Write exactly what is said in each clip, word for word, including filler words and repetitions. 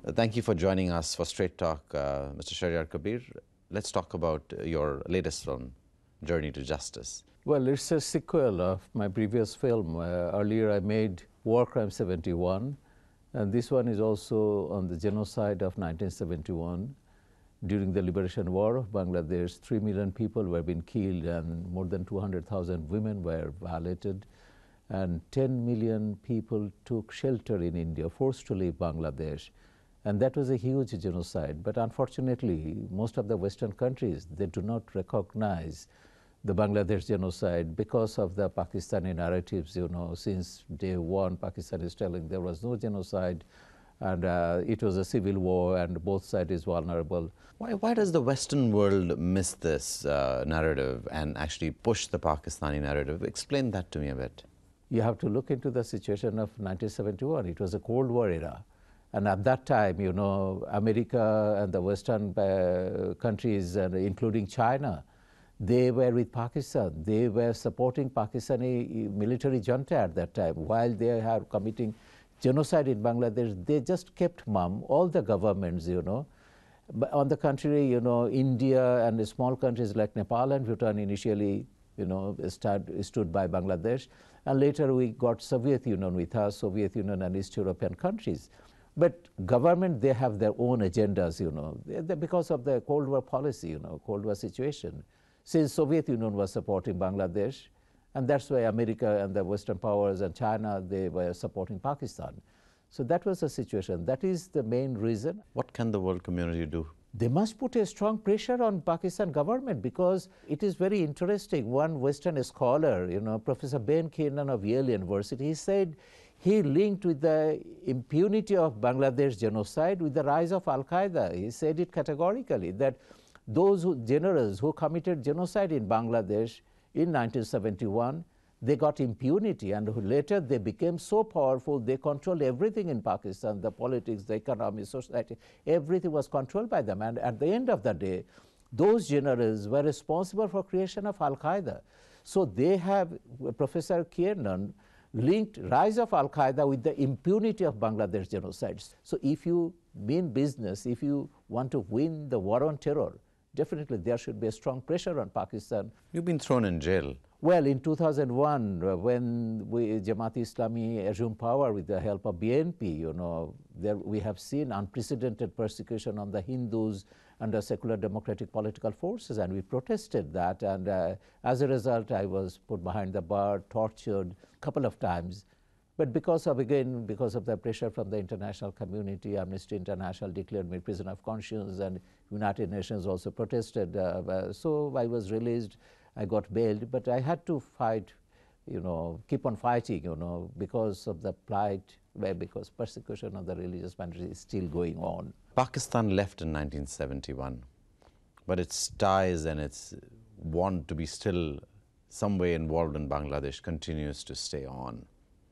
Uh, Thank you for joining us for Straight Talk, uh, Mister Shariar Kabir. Let's talk about uh, your latest film, Journey to Justice. Well, it's a sequel of my previous film. Uh, earlier I made War Crime seventy-one, and this one is also on the genocide of nineteen seventy-one. During the liberation war of Bangladesh, three million people were being killed and more than two hundred thousand women were violated, and ten million people took shelter in India, forced to leave Bangladesh. And that was a huge genocide. But unfortunately, most of the Western countries, they do not recognize the Bangladesh genocide because of the Pakistani narratives. You know, since day one, Pakistan is telling there was no genocide, and uh, it was a civil war, and both sides is vulnerable. Why, why does the Western world miss this uh, narrative and actually push the Pakistani narrative? Explain that to me a bit. You have to look into the situation of nineteen seventy-one. It was a Cold War era. And at that time, you know, America and the Western uh, countries, and including China, they were with Pakistan. They were supporting Pakistani military junta at that time. While they are committing genocide in Bangladesh, they just kept mum, all the governments, you know. But on the contrary, you know, India and the small countries like Nepal and Bhutan initially, you know, start, stood by Bangladesh. And later we got Soviet Union with us, Soviet Union and East European countries. But government, they have their own agendas, you know, they, they, because of the Cold War policy, you know, Cold War situation. Since Soviet Union was supporting Bangladesh, and that's why America and the Western powers and China, they were supporting Pakistan. So that was the situation. That is the main reason. What can the world community do? They must put a strong pressure on Pakistan government, because it is very interesting. One Western scholar, you know, Professor Ben Kiernan of Yale University, he said he linked with the impunity of Bangladesh genocide with the rise of Al-Qaeda. He said it categorically, that those who, generals who committed genocide in Bangladesh in nineteen seventy-one, they got impunity, and later they became so powerful, they controlled everything in Pakistan, the politics, the economy, society, everything was controlled by them. And at the end of the day, those generals were responsible for creation of Al-Qaeda. So they have, Professor Kiernan linked rise of Al-Qaeda with the impunity of Bangladesh genocides. So if you mean business, if you want to win the war on terror, definitely there should be a strong pressure on Pakistan. You've been thrown in jail. Well, in two thousand one, uh, when we, Jamaat-e-Islami assumed power with the help of B N P, you know, there we have seen unprecedented persecution on the Hindus under secular democratic political forces, and we protested that. And uh, as a result, I was put behind the bar, tortured a couple of times. But because of, again, because of the pressure from the international community, Amnesty International declared me prisoner of conscience, and United Nations also protested. Uh, uh, so I was released. I got bailed, but I had to fight, you know, keep on fighting, you know, because of the plight, because persecution of the religious minorities is still going on. Pakistan left in nineteen seventy-one, but its ties and its want to be still some way involved in Bangladesh continues to stay on.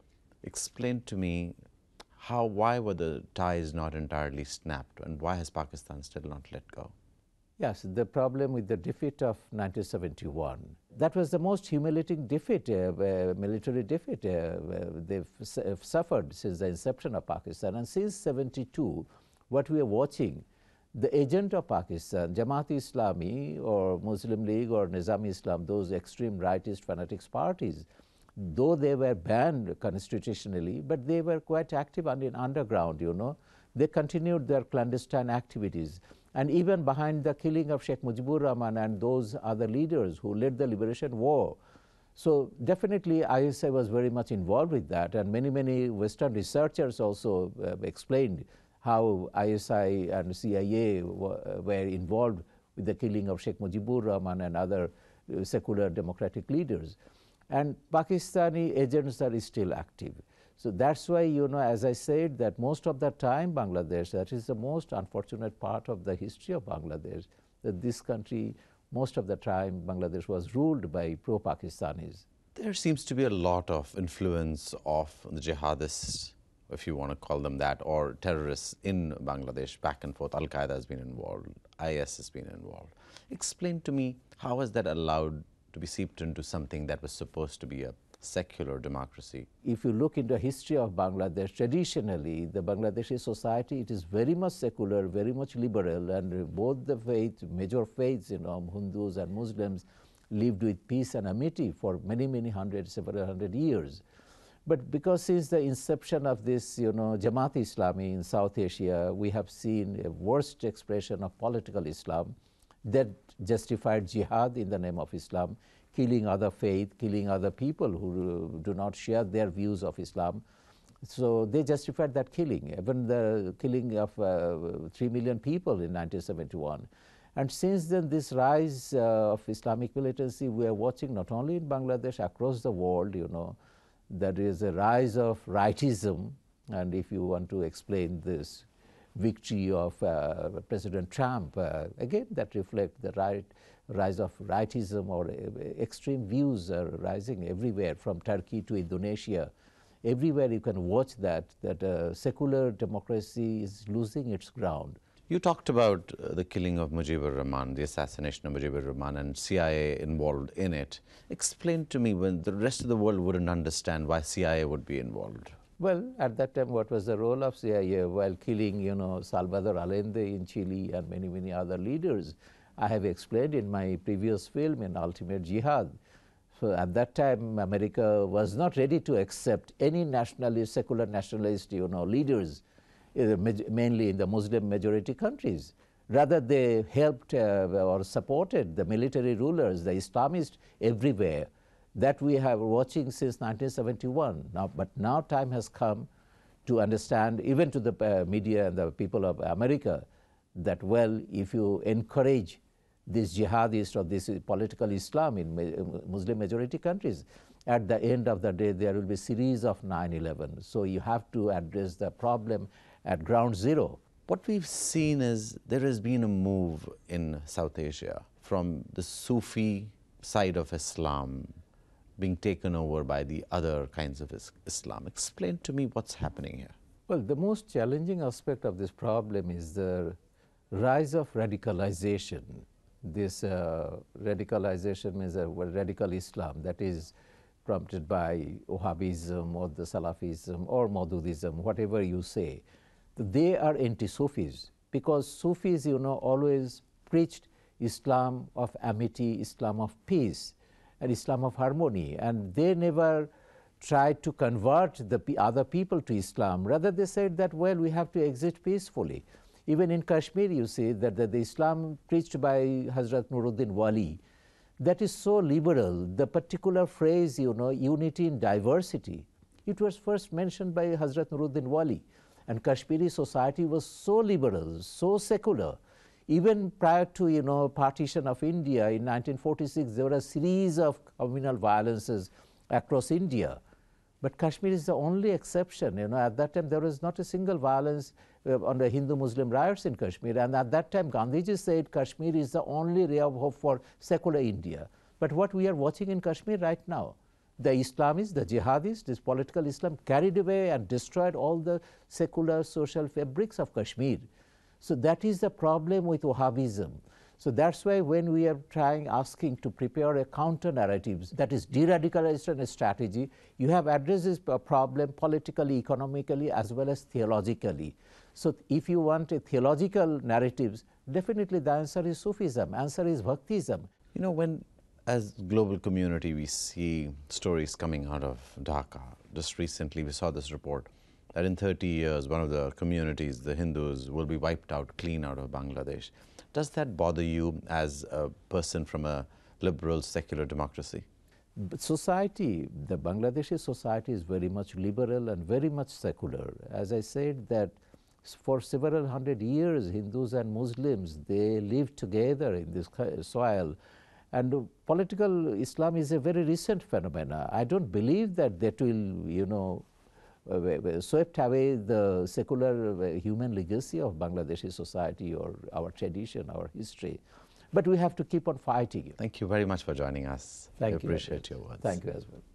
Explain to me how, why were the ties not entirely snapped, and why has Pakistan still not let go? Yes, the problem with the defeat of nineteen seventy-one, that was the most humiliating defeat, uh, uh, military defeat uh, uh, they've su suffered since the inception of Pakistan. And since seventy-two, what we are watching, the agent of Pakistan, Jamaat-e-Islami or Muslim League or Nizam Islam, those extreme rightist fanatics parties, though they were banned constitutionally, but they were quite active and in underground, you know. They continued their clandestine activities. And even behind the killing of Sheikh Mujibur Rahman and those other leaders who led the liberation war. So definitely I S I was very much involved with that, and many, many Western researchers also uh, explained how I S I and C I A were involved with the killing of Sheikh Mujibur Rahman and other uh, secular democratic leaders. And Pakistani agents are still active. So that's why, you know, as I said, that most of the time Bangladesh, that is the most unfortunate part of the history of Bangladesh, that this country, most of the time, Bangladesh was ruled by pro-Pakistanis. There seems to be a lot of influence of the jihadists, if you want to call them that, or terrorists in Bangladesh, back and forth. Al-Qaeda has been involved, I S has been involved. Explain to me, how is that allowed to be seeped into something that was supposed to be a secular democracy. If you look into the history of Bangladesh, traditionally, the Bangladeshi society, it is very much secular, very much liberal, and both the faith, major faiths, you know, Hindus and Muslims, lived with peace and amity for many, many hundred, several hundred years. But because since the inception of this, you know, Jamaat-e-Islami in South Asia, we have seen a worst expression of political Islam that justified jihad in the name of Islam, killing other faith, killing other people who uh, do not share their views of Islam. So they justified that killing, even the killing of uh, three million people in nineteen seventy-one. And since then, this rise uh, of Islamic militancy, we are watching not only in Bangladesh, across the world, you know, there is a rise of rightism. And if you want to explain this victory of uh, President Trump, uh, again, that reflects the right, rise of rightism, or uh, extreme views are rising everywhere, from Turkey to Indonesia. Everywhere you can watch that, that uh, secular democracy is losing its ground. You talked about uh, the killing of Mujibur Rahman, the assassination of Mujibur Rahman, and C I A involved in it. Explain to me, when the rest of the world wouldn't understand why C I A would be involved. Well, at that time, what was the role of C I A while killing, you know, Salvador Allende in Chile and many, many other leaders? I have explained in my previous film, in Ultimate Jihad. So at that time, America was not ready to accept any nationalist, secular nationalist, you know, leaders, uh, mainly in the Muslim majority countries. Rather, they helped uh, or supported the military rulers, the Islamists everywhere. That we have watching since nineteen seventy-one. Now, but now time has come to understand, even to the uh, media and the people of America, that, well, if you encourage this jihadist or this political Islam in ma Muslim majority countries, at the end of the day, there will be a series of nine eleven. So you have to address the problem at ground zero. What we've seen is there has been a move in South Asia from the Sufi side of Islam being taken over by the other kinds of is Islam. Explain to me what's happening here. Well, the most challenging aspect of this problem is the rise of radicalization. This uh, radicalization means a radical Islam that is prompted by Wahhabism or the Salafism or Maududism, whatever you say. They are anti-Sufis, because Sufis, you know, always preached Islam of amity, Islam of peace, and Islam of harmony, and they never tried to convert the other people to Islam. Rather, they said that, well, we have to exist peacefully. Even in Kashmir, you see that the, the Islam preached by Hazrat Nuruddin Wali, that is so liberal. The particular phrase, you know, unity in diversity, it was first mentioned by Hazrat Nuruddin Wali. And Kashmiri society was so liberal, so secular. Even prior to, you know, partition of India in nineteen forty-six, there were a series of communal violences across India. But Kashmir is the only exception. You know, at that time, there was not a single violence uh, on the Hindu-Muslim riots in Kashmir. And at that time, Gandhiji said Kashmir is the only ray of hope for secular India. But what we are watching in Kashmir right now, the Islamists, the jihadists, this political Islam carried away and destroyed all the secular social fabrics of Kashmir. So that is the problem with Wahhabism. So that's why when we are trying, asking to prepare a counter-narratives, that is de-radicalization strategy, you have addressed this problem politically, economically, as well as theologically. So if you want a theological narratives, definitely the answer is Sufism, answer is Bhaktism. You know, when as global community we see stories coming out of Dhaka, just recently we saw this report that in thirty years, one of the communities, the Hindus, will be wiped out clean out of Bangladesh. Does that bother you as a person from a liberal, secular democracy? But society, the Bangladeshi society is very much liberal and very much secular. As I said, that for several hundred years, Hindus and Muslims, they lived together in this soil. And political Islam is a very recent phenomenon. I don't believe that that will, you know, Uh, swept away the secular uh, human legacy of Bangladeshi society or our tradition, our history. But we have to keep on fighting it. Thank you very much for joining us. Thank I you. appreciate your words. Thank you as well.